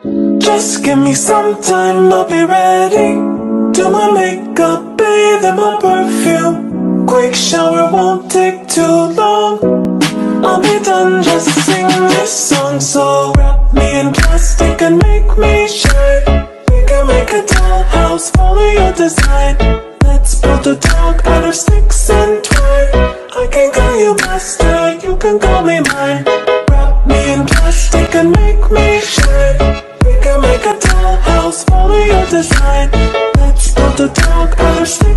Just give me some time, I'll be ready. Do my makeup, bathe in my perfume. Quick shower, won't take too long. I'll be done, just sing this song. So wrap me in plastic and make me shine. We can make a dollhouse, follow your design. Let's build a dog out of sticks and twine. I can call you master, you can call me mine. Wrap me in plastic and make me shine. We can make a dollhouse, follow your design. Let's build a dog out of sticks